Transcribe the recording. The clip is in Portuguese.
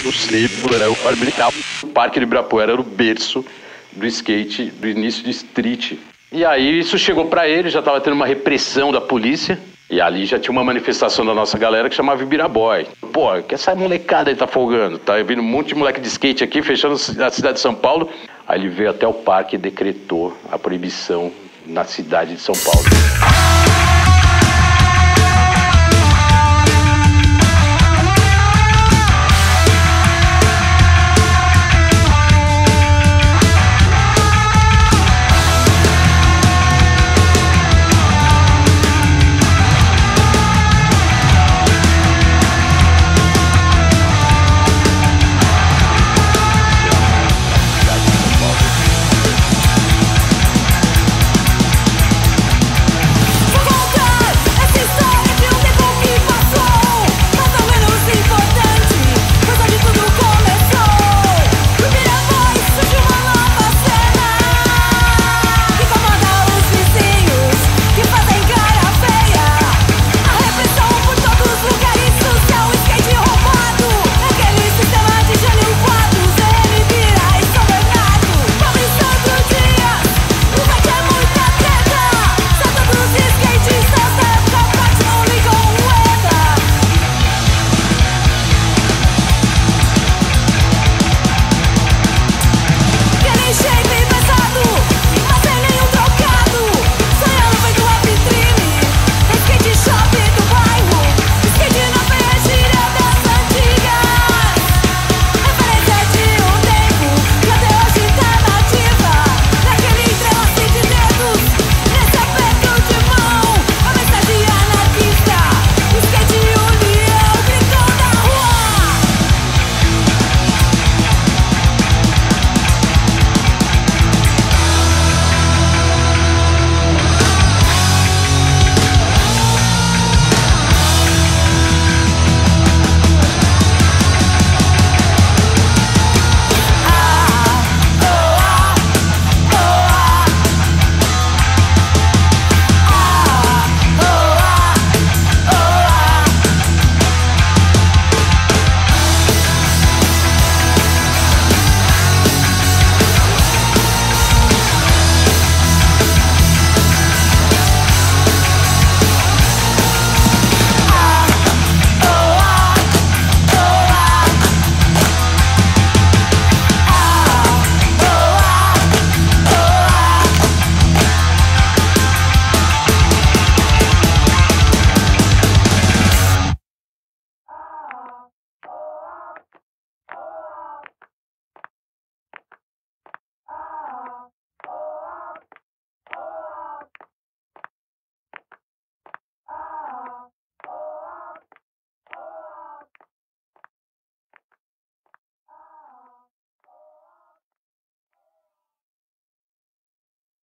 no centro, era o Parque do Ibirapuera era o berço do skate, do início de street. E aí isso chegou pra ele, já tava tendo uma repressão da polícia. E ali já tinha uma manifestação da nossa galera que chamava Ibiraboy. Pô, que essa molecada aí tá folgando. Tá vindo um monte de moleque de skate aqui, fechando a cidade de São Paulo. Aí ele veio até o parque e decretou a proibição na cidade de São Paulo.